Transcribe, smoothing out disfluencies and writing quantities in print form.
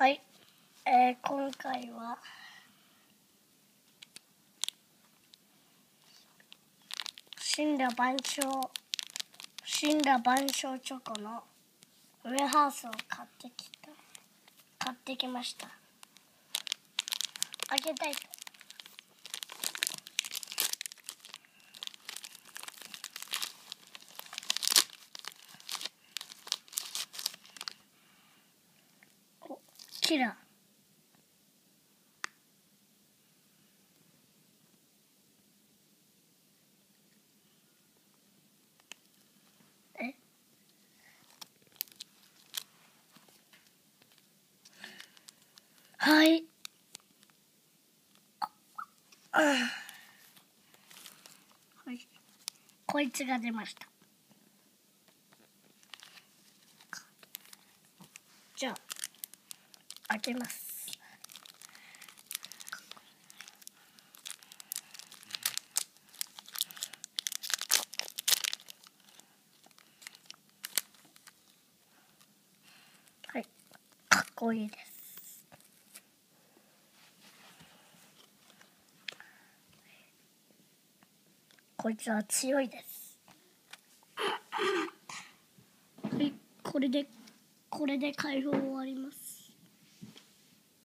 はい、今回は神羅万象チョコのウェハースを買ってきました。開けたいと。キラはい。はい、こいつが出ました。じゃあ開けます。はい、かっこいいです。こいつは強いです。はい、これで開封終わります。